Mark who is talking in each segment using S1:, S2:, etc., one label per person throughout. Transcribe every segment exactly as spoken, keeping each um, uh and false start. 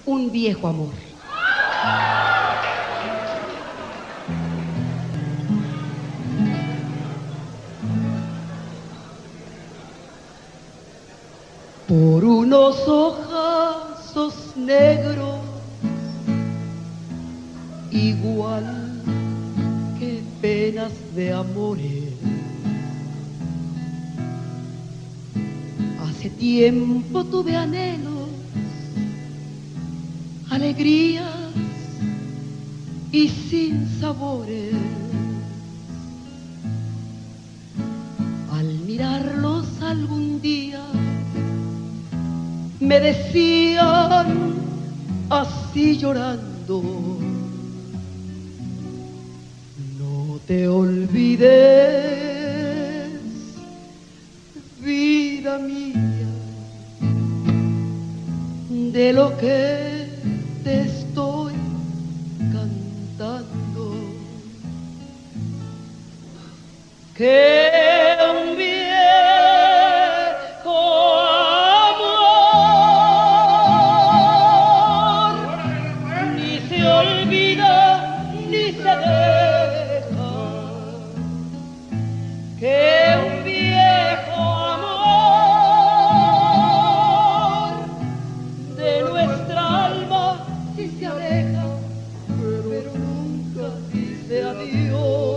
S1: un viejo amor. Por unos ojazos negros, igual que penas de amores, hace tiempo tuve anhelos, alegrías y sin sabores. Al mirarlos algún día me decían así llorando: no te olvides, vida mía, de lo que te estoy cantando, que un viejo amor ni se olvida ni se deja, que un viejo amor de nuestra alma sí se aleja, pero nunca dice adiós.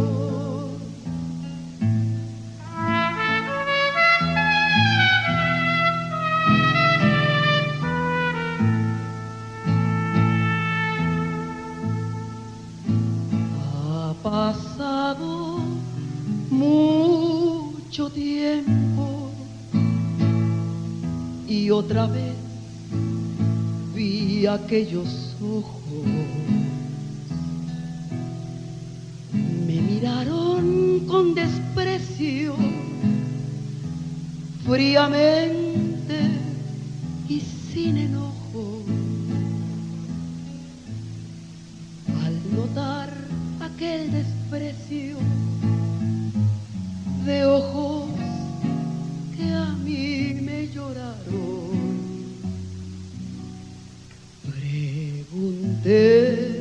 S1: Ha pasado mucho tiempo y otra vez vi aquellos ojos, me miraron con desprecio, fríamente y sin enojo. Al notar aquel desprecio de ojos que a mí me lloraron, pregunté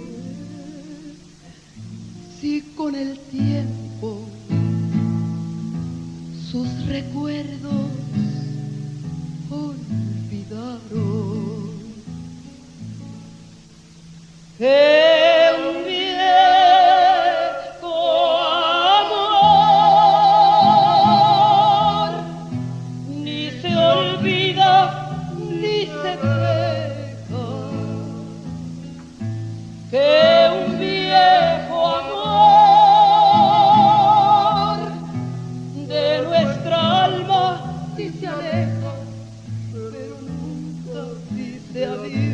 S1: si con el tiempo sus recuerdos olvidaron, que un viejo amor ni se olvida ni se deja, que un viejo amor de nuestra alma sí se aleja, pero nunca dice adiós.